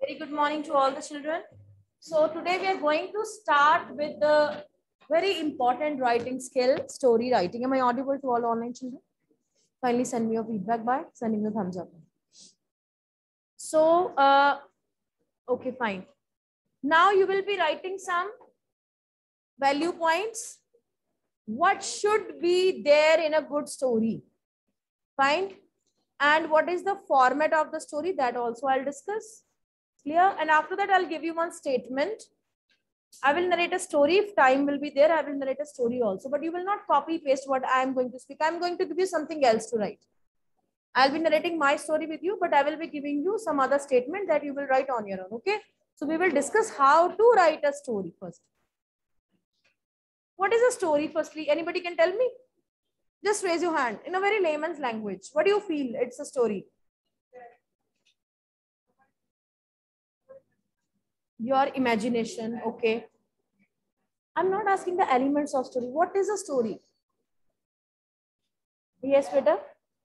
Very good morning to all the children. So today we are going to start with the very important writing skill, story writing. Am I audible to all online children? Kindly send me your feedback by sending the thumbs up. So, okay, fine. Now you will be writing some value points. What should be there in a good story? Fine. And what is the format of the story? That also I'll discuss. Clear? And after that, I'll give you one statement. I will narrate a story. If time will be there, I will narrate a story also. But you will not copy paste what I am going to speak. I'm going to give you something else to write. I'll be narrating my story with you, but I will be giving you some other statement that you will write on your own. Okay. So we will discuss how to write a story first. What is a story firstly? Anybody can tell me? Just raise your hand in a very layman's language. What do you feel? It's a story. Your imagination. Okay. I'm not asking the elements of story. What is a story? Yes, beta.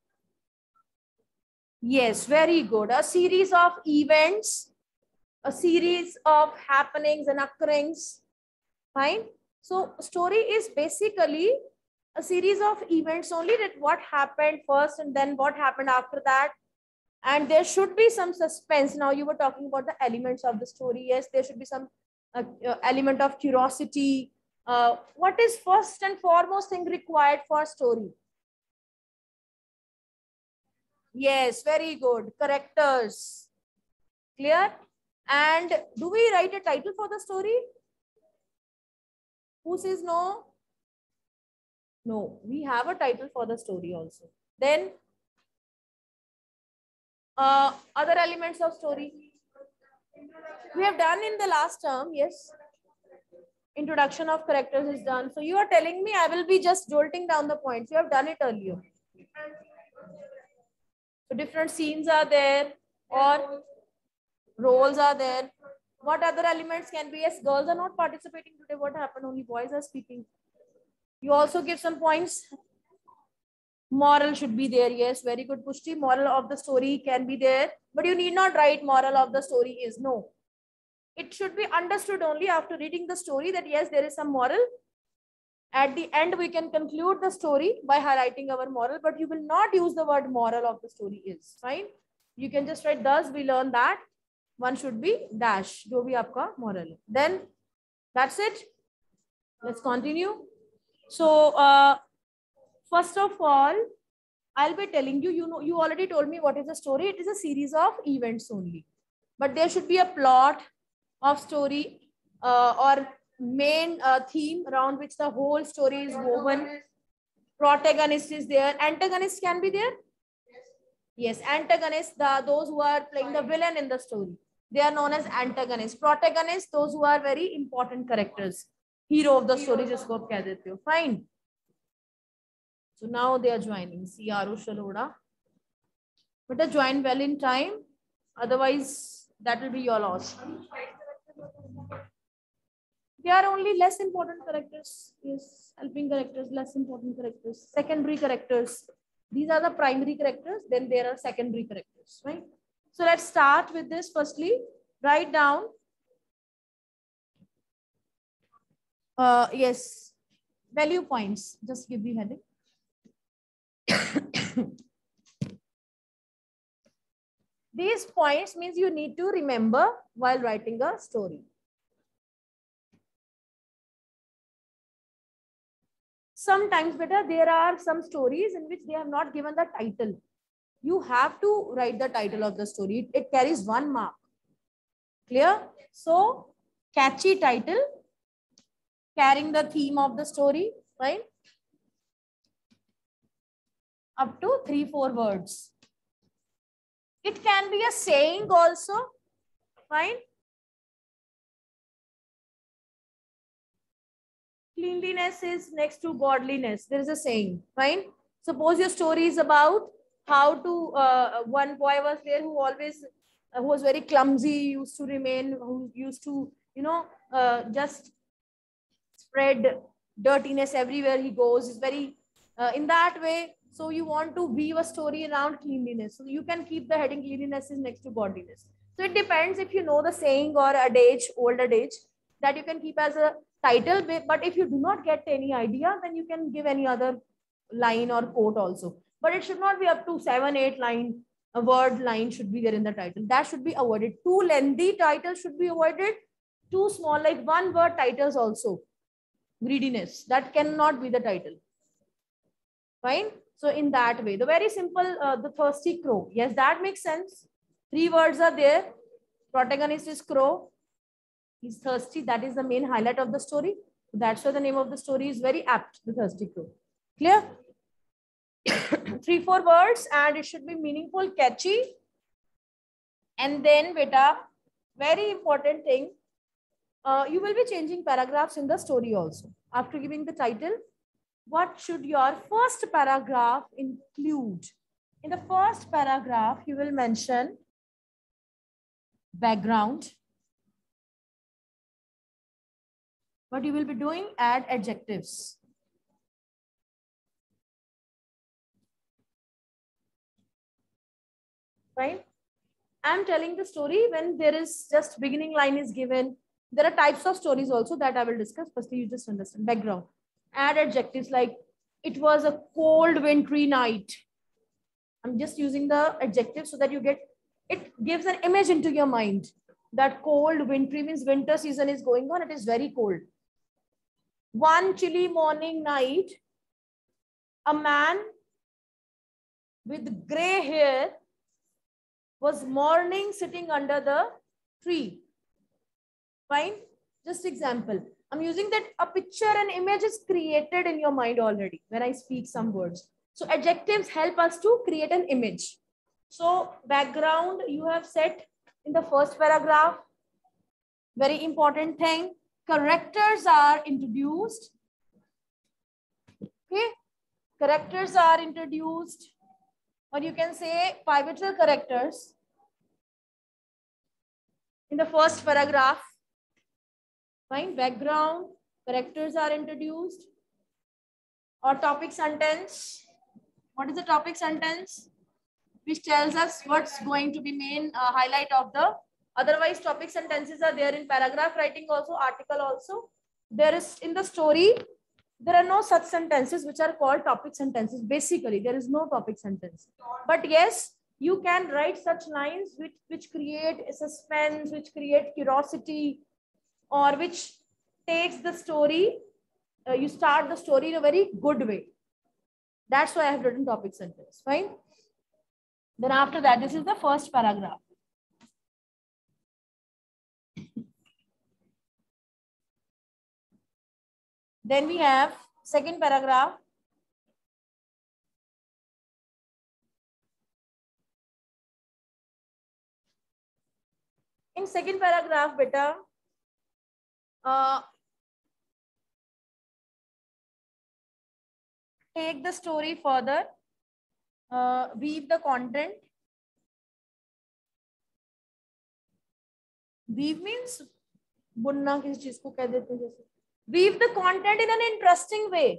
Yes, very good. A series of events, a series of happenings and occurrence. Fine. So story is basically a series of events only, that what happened first and then what happened after that. And there should be some suspense. Now you were talking about the elements of the story. Yes, there should be some element of curiosity. What is first and foremost thing required for story? Yes, very good. Characters. Clear? And do we write a title for the story? Who says no? No, we have a title for the story also. Then other elements of story. We have done in the last term, yes. Introduction of characters is done. So you are telling me I will be just jolting down the points. You have done it earlier. So different scenes are there or roles are there. What other elements can be? Yes, girls are not participating today. What happened? Only boys are speaking. You also give some points. Moral should be there. Yes, very good, Pushti. Moral of the story can be there. But you need not write moral of the story is. No. It should be understood only after reading the story that yes, there is some moral. At the end, we can conclude the story by highlighting our moral, but you will not use the word moral of the story is. Fine. You can just write, thus we learn that one should be dash. Jo bhi aapka moral. Then that's it. Let's continue. So, first of all, I'll be telling you, you already told me what is a story. It is a series of events only. But there should be a plot of story or main theme around which the whole story is woven. Protagonist is there. Antagonist can be there. Yes, antagonists, those who are playing the villain in the story. They are known as antagonists. Protagonists, those who are very important characters. Hero of the story, jisko aap keh dete ho. Fine. So now they are joining. See Aru Shaloda. Better join well in time. Otherwise, that will be your loss. They are only less important characters. Yes, helping characters, less important characters, secondary characters. These are the primary characters. Then there are secondary characters, right? So let's start with this. Firstly, write down. Yes, value points. Just give the heading. These points means you need to remember while writing a story. Sometimes, better, there are some stories in which they have not given the title. You have to write the title of the story. It carries 1 mark. Clear? So, catchy title, carrying the theme of the story, right? Up to 3-4 words. It can be a saying also, fine. Cleanliness is next to godliness. There is a saying, fine. Suppose your story is about how to, one boy was there who always, who was very clumsy, used to remain, who used to, just spread dirtiness everywhere he goes. Is very, in that way. So you want to weave a story around cleanliness. So you can keep the heading cleanliness is next to godliness. So it depends if you know the saying or adage, old adage, that you can keep as a title. But if you do not get any idea, then you can give any other line or quote also. But it should not be up to 7, 8 line. A word line should be there in the title. That should be avoided. Too lengthy titles should be avoided. Too small, like one word titles also. Greediness. That cannot be the title. Fine. So in that way, the very simple, the thirsty crow. Yes, that makes sense. 3 words are there. Protagonist is crow. He's thirsty. That is the main highlight of the story. That's why the name of the story is very apt. The thirsty crow. Clear? 3, 4 words, and it should be meaningful, catchy. And then, beta, very important thing. You will be changing paragraphs in the story also. After giving the title, what should your first paragraph include? In the first paragraph, you will mention background. What you will be doing, add adjectives. Right? I'm telling the story when there is just beginning line is given. There are types of stories also that I will discuss. Firstly, you just understand background. Add adjectives like it was a cold wintry night. I'm just using the adjective so that you get, it gives an image into your mind. That cold wintry means winter season is going on. It is very cold. One chilly morning night, a man with gray hair was mourning sitting under the tree. Fine. Just example. I'm using that a picture and image is created in your mind already when I speak some words. So adjectives help us to create an image. So background you have set in the first paragraph. Very important thing. Characters are introduced. Okay. Characters are introduced. Or you can say pivotal characters in the first paragraph. Fine. Background, characters are introduced. Or topic sentence. What is the topic sentence? Which tells us what's going to be main highlight of the, otherwise topic sentences are there in paragraph writing also, article also. There is in the story, there are no such sentences which are called topic sentences. Basically, there is no topic sentence. But yes, you can write such lines which create suspense, which create curiosity, or which takes the story, you start the story in a very good way. That's why I have written topic sentence. Fine. Then after that, this is the first paragraph. Then we have second paragraph. In second paragraph, beta, take the story further, weave the content. Weave means बुनना किसी चीज को कह देते हैं जैसे. Weave the content in an interesting way.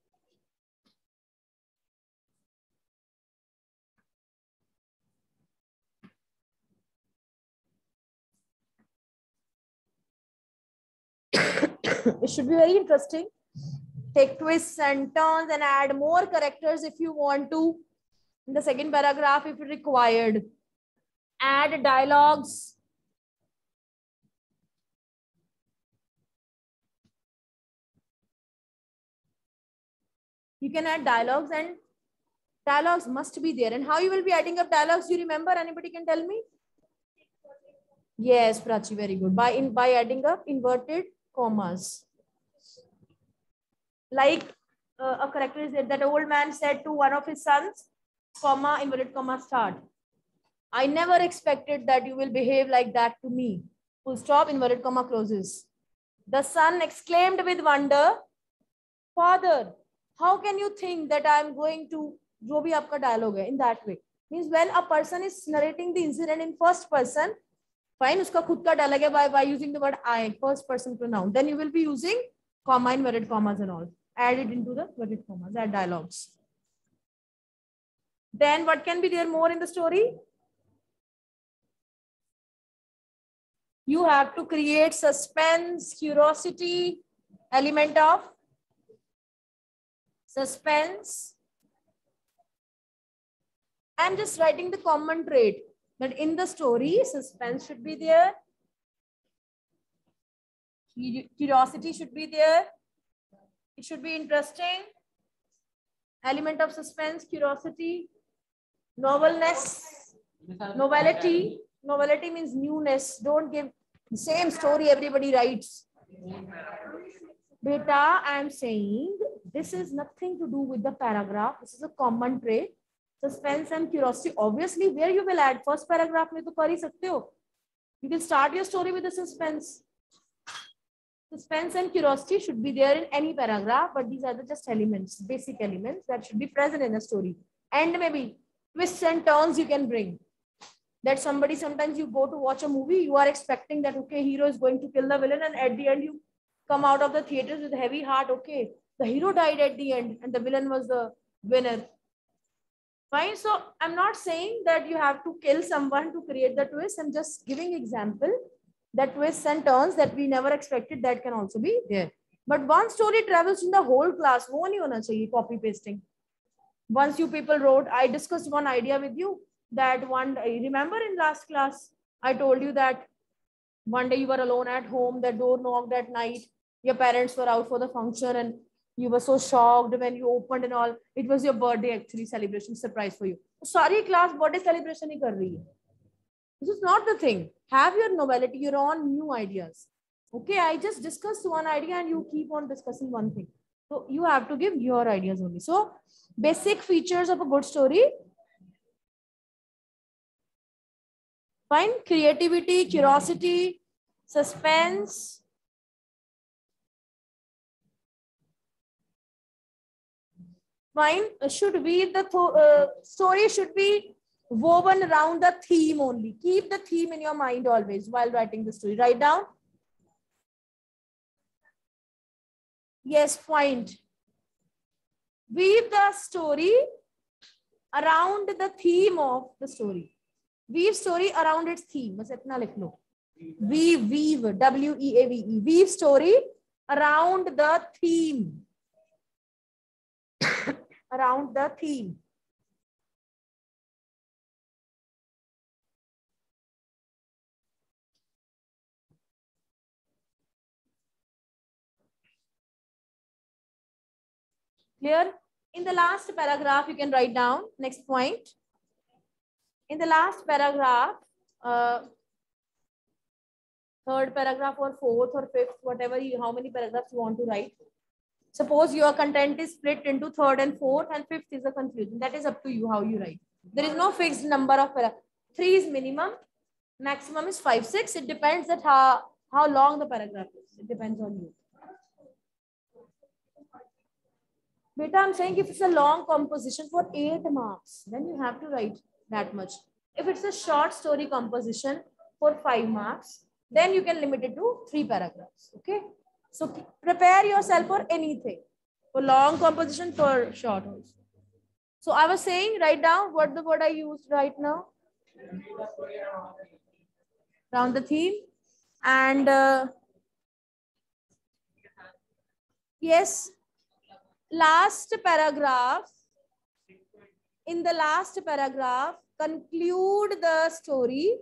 It should be very interesting. Take twists and turns and add more characters if you want to. In the second paragraph, if required, add dialogues. You can add dialogues, and dialogues must be there. And how you will be adding up dialogues? Do you remember? Anybody can tell me? Yes, Prachi, very good. By adding up inverted commas. Like a character is there that old man said to one of his sons, comma, inverted comma, start. I never expected that you will behave like that to me. Full stop, inverted comma closes. The son exclaimed with wonder, Father, how can you think that I am going to, जो भी आपका dialogue है, in that way? Means when a person is narrating the incident in first person, fine, उसका खुद का dialogue है by using the word I, first person pronoun. Then you will be using comma, inverted commas and all. Add it into the inverted commas, add dialogues. Then what can be there more in the story? You have to create suspense, curiosity, element of suspense. I'm just writing the common trait that in the story, suspense should be there. Curiosity should be there. It should be interesting. Element of suspense, curiosity, novelness, novelty. Novelty means newness. Don't give the same story everybody writes. Beta, I'm saying this is nothing to do with the paragraph. This is a common trait. Suspense and curiosity. Obviously, where you will add first paragraph में तो कर ही सकते हो. You can start your story with the suspense. Suspense and curiosity should be there in any paragraph, but these are the just elements, basic elements that should be present in a story. And maybe twists and turns you can bring. That somebody, sometimes you go to watch a movie, you are expecting that, okay, hero is going to kill the villain, and at the end you come out of the theaters with a heavy heart, okay, the hero died at the end and the villain was the winner. Fine. So I'm not saying that you have to kill someone to create the twist. I'm just giving example that twists and turns that we never expected, that can also be there. But one story travels in the whole class. वो नहीं होना चाहिए copy pasting. Once you people wrote, I discussed one idea with you that one day, remember in last class, I told you that one day you were alone at home, the door knocked at night, your parents were out for the function and you were so shocked when you opened and all. It was your birthday actually, celebration, surprise for you. Sorry class, birthday celebration ही कर रही है. This is not the thing. Have your novelty, your own new ideas. Okay, I just discussed one idea and you keep on discussing one thing. So you have to give your ideas only. So basic features of a good story. Fine. Creativity, curiosity, suspense. Fine. Should be the story should be woven around the theme only. Keep the theme in your mind always while writing the story. Write down. Yes, point. Weave the story around the theme of the story. Weave story around its theme. बस इतना लिख लो. Weave, W-E-A-V-E. Weave story around the theme. Around the theme. Clear? In the last paragraph, you can write down next point. In the last paragraph, third paragraph or fourth or fifth, whatever how many paragraphs you want to write. Suppose your content is split into third and fourth, and fifth is a confusion. That is up to you how you write. There is no fixed number of paragraphs. 3 is minimum. Maximum is 5, 6. It depends that how long the paragraph is. It depends on you. Beta, I'm saying if it's a long composition for 8 marks, then you have to write that much. If it's a short story composition for 5 marks, then you can limit it to 3 paragraphs. Okay. So prepare yourself for anything, for long composition, for short also. So I was saying, write down what the word I used right now. Around the theme. And yes, last paragraph. In the last paragraph, conclude the story.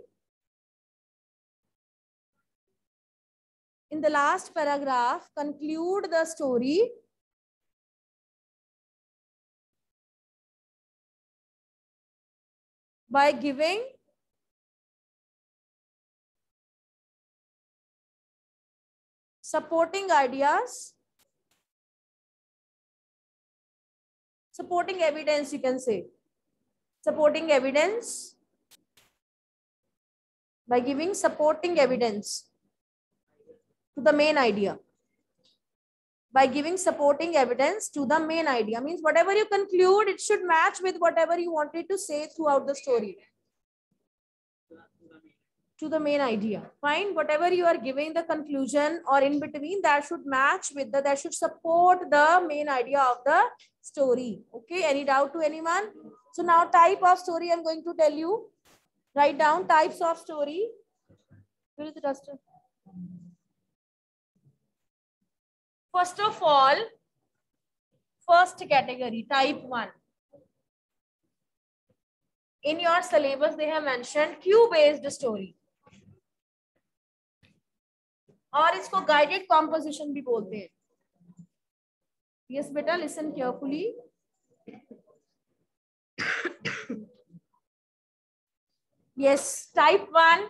In the last paragraph, conclude the story by giving supporting ideas, supporting evidence, you can say. Supporting evidence, by giving supporting evidence to the main idea. By giving supporting evidence to the main idea means whatever you conclude, it should match with whatever you wanted to say throughout the story. To the main idea. Fine. Whatever you are giving the conclusion or in between, that should match with that should support the main idea of the story. Okay. Any doubt to anyone? So now type of story I'm going to tell you. Write down types of story. Where is the duster? First of all, first category, type 1. In your syllabus, they have mentioned cue-based story. और इसको guided composition भी बोलते हैं. Yes, beta, listen carefully. Yes, type 1.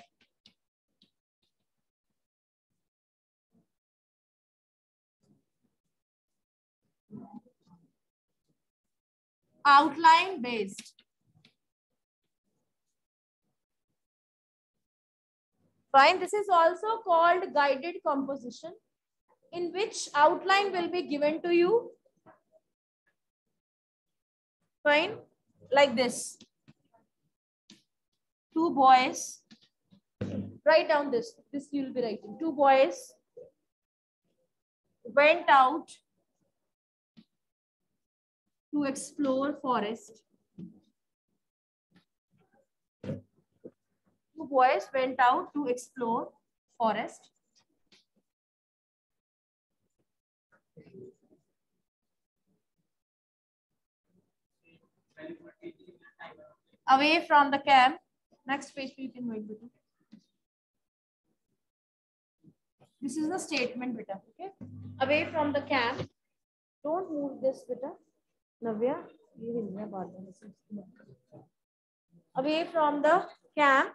Outline based. Fine. This is also called guided composition, in which outline will be given to you. Fine. Like this. 2 boys. Write down this. This you will be writing. 2 boys went out to explore forest. 2 boys went out to explore forest. Away from the camp. Next page, you can wait. This is the statement, beta. Okay. Away from the camp. Don't move this, beta. Navya. Away from the camp.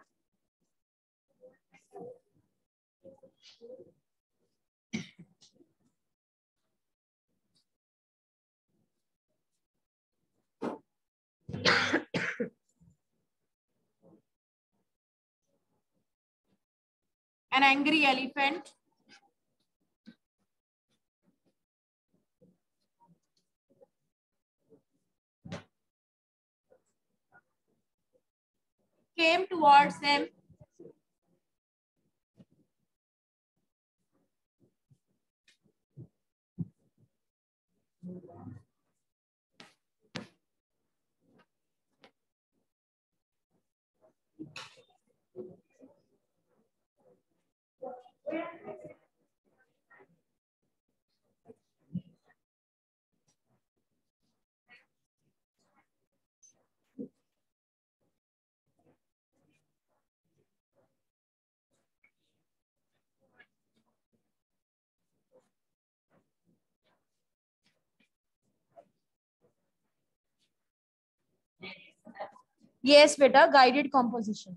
An angry elephant came towards them. Yes, beta, guided composition.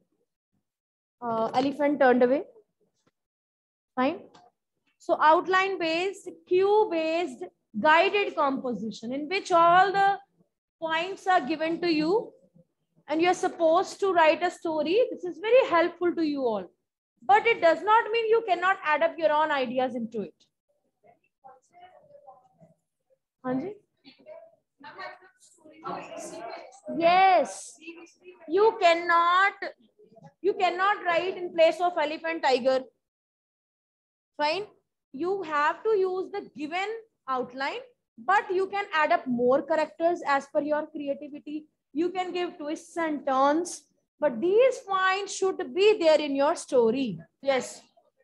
Elephant turned away. Fine. So outline based, cue based, guided composition, in which all the points are given to you and you're supposed to write a story. This is very helpful to you all. But it does not mean you cannot add up your own ideas into it. Hanji? Yes. You cannot write in place of elephant, tiger. Fine. You have to use the given outline, but you can add up more characters as per your creativity. You can give twists and turns, but these points should be there in your story. Yes.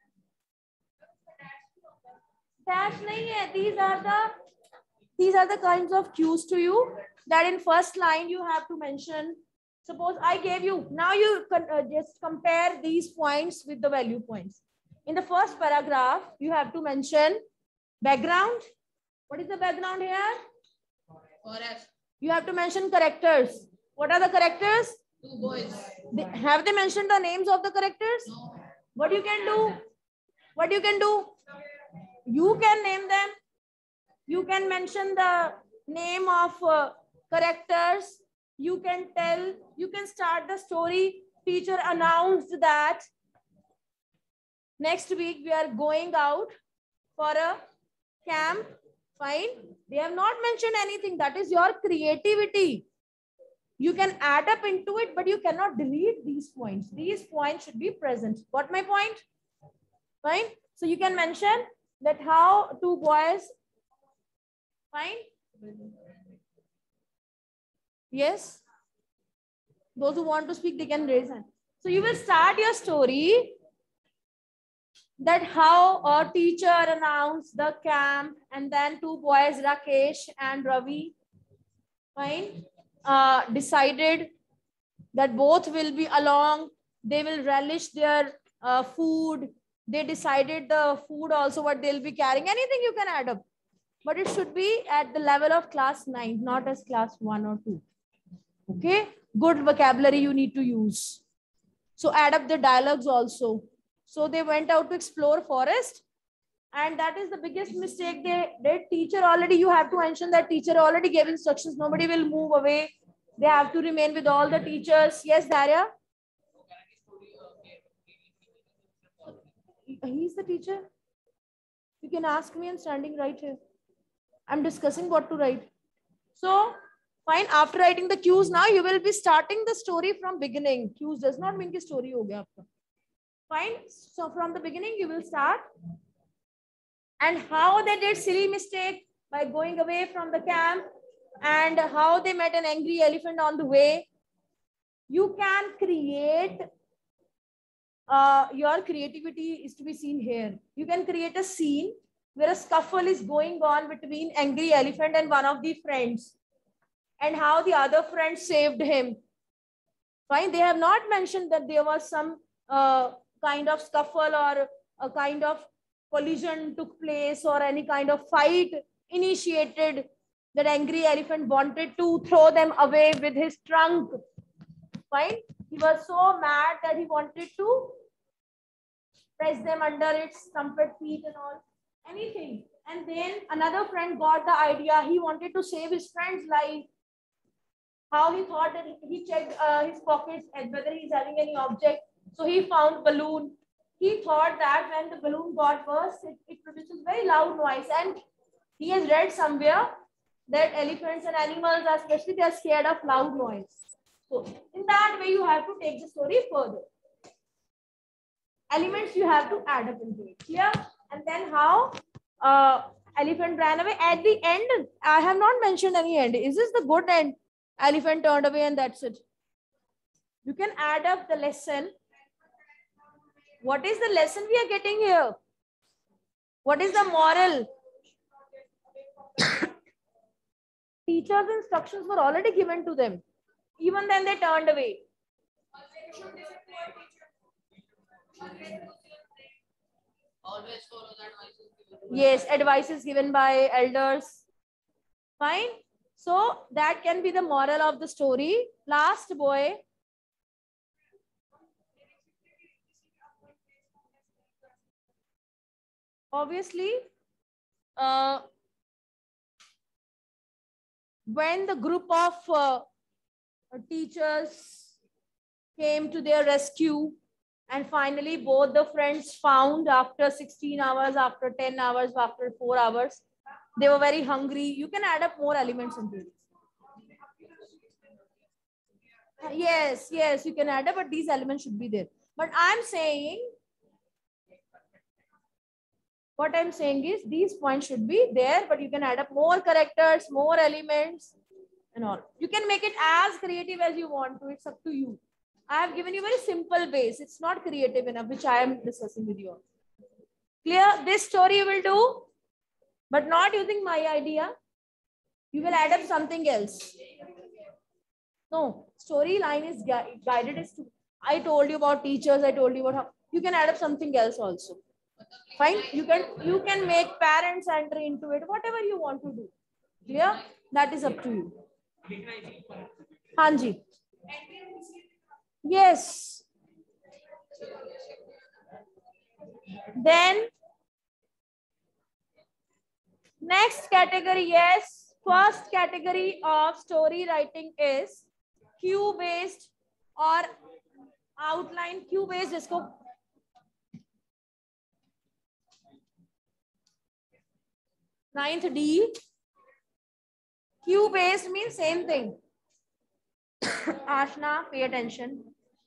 Dash nahi hai. These are the kinds of cues to you that in first line you have to mention. Suppose I gave you, now you just compare these points with the value points. In the first paragraph, you have to mention background. What is the background here? Forest. You have to mention characters. What are the characters? 2 boys. Have they mentioned the names of the characters? No. What you can do? What you can do? You can name them. You can mention the name of characters. You can start the story. Teacher announced that next week we are going out for a camp. Fine. They have not mentioned anything. That is your creativity. You can add up into it, but you cannot delete these points. These points should be present. Got my point? Fine. So you can mention that how 2 boys. Fine. Yes. Those who want to speak, they can raise hand. So you will start your story that how a teacher announced the camp, and then two boys, Rakesh and Ravi, fine, decided that both will be along. They will relish their food. They decided the food also what they'll be carrying. Anything you can add up, but it should be at the level of class 9, not as class 1 or 2. Okay, good vocabulary you need to use. So add up the dialogues also. So they went out to explore forest, and that is the biggest mistake they did. Teacher already, you have to mention that teacher already gave instructions. Nobody will move away. They have to remain with all the teachers. Yes, Darya? He's the teacher. You can ask me. I'm standing right here. I'm discussing what to write. So, fine. After writing the cues, now you will be starting the story from beginning. Cues does not mean कि story हो गया आपका. Fine. So from the beginning, you will start. And how they did silly mistake by going away from the camp, and how they met an angry elephant on the way. You can create, your creativity is to be seen here. You can create a scene where a scuffle is going on between angry elephant and one of the friends, and how the other friend saved him. Fine. They have not mentioned that there was some kind of scuffle or a kind of collision took place or any kind of fight initiated. That angry elephant wanted to throw them away with his trunk. Fine. He was so mad that he wanted to press them under its trumpet feet and all. Anything. And then another friend got the idea. He wanted to save his friend's life. How he thought that he checked his pockets and whether he's having any object. So he found balloon. He thought that when the balloon got burst, it produces very loud noise. And he has read somewhere that elephants and animals, especially, they are scared of loud noise. So in that way, you have to take the story further. Elements you have to add up into it. Clear? And then how elephant ran away. At the end, I have not mentioned any end. Is this the good end? Elephant turned away and that's it. You can add up the lesson. What is the lesson we are getting here? What is the moral? Teachers' instructions were already given to them. Even then they turned away. Yes, advice is given by elders. Fine. So that can be the moral of the story. Last boy. Obviously, when the group of teachers came to their rescue, and finally both the friends found after 16 hours, after 10 hours, after 4 hours, they were very hungry. You can add up more elements into it. Yes, yes, you can add up, but these elements should be there. But I'm saying, what I'm saying is these points should be there, but you can add up more characters, more elements and all. You can make it as creative as you want to. It's up to you. I have given you very simple base. It's not creative enough, which I am discussing with you. Clear? This story you will do, but not using my idea. You will add up something else. No, storyline is guided as to, I told you about teachers, I told you about how, you can add up something else also. Fine, you can make parents entry into it, whatever you want to do. Clear? That is up to you. Hanji. Yes. Then next category, yes. First category of story writing is cue based or outline. Cue based, jisko 9th D. Cue based means same thing. Ashna, pay attention.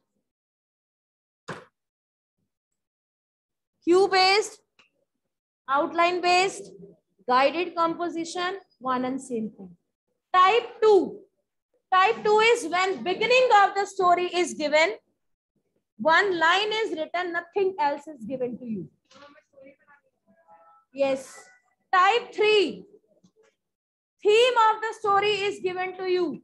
Cue based, outline based, guided composition, one and same thing. Type 2. Type 2 is when beginning of the story is given, one line is written, nothing else is given to you. Yes. Type 3. Theme of the story is given to you.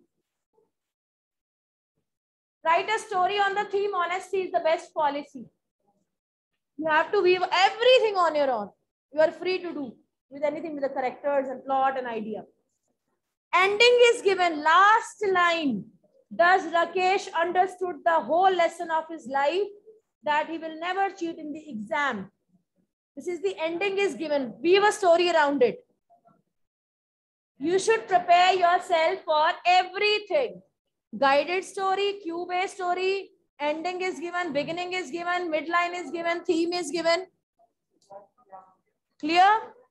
Write a story on the theme. Honesty is the best policy. You have to weave everything on your own. You are free to do with anything with the characters and plot and idea. Ending is given. Last line. Does Rakesh understood the whole lesson of his life that he will never cheat in the exam? This is the ending is given. Weave a story around it. You should prepare yourself for everything. Guided story, cue-based story, ending is given, beginning is given, midline is given, theme is given. Clear?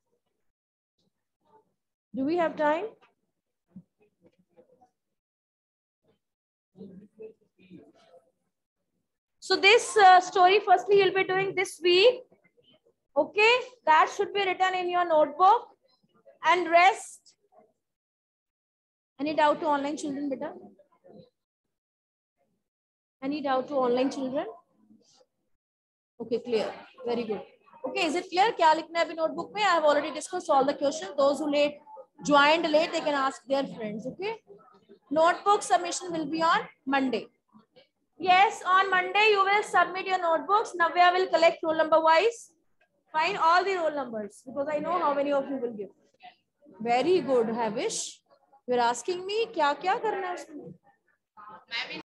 Do we have time? So this story, firstly, you'll be doing this week. Okay, that should be written in your notebook. And rest. Any doubt to online children, beta? Any doubt to online children? Okay, clear. Very good. Okay, is it clear? क्या लिखना है अभी notebook में? I have already discussed all the questions. Those who joined late, they can ask their friends. Okay. Notebook submission will be on Monday. Yes, on Monday you will submit your notebooks. Navya will collect roll number wise. Find all the roll numbers because I know how many of you will give. Very good, Havish. You're asking me क्या क्या करना है उसमें?